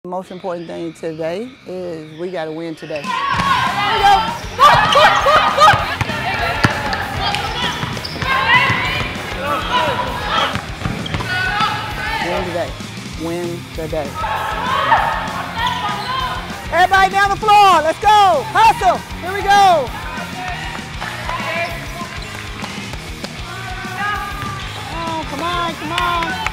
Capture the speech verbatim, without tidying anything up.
The most important thing today is we got to win today. There we go. Win today. Win today. Everybody down the floor. Let's go. Hustle. Here we go. Oh, come on, come on.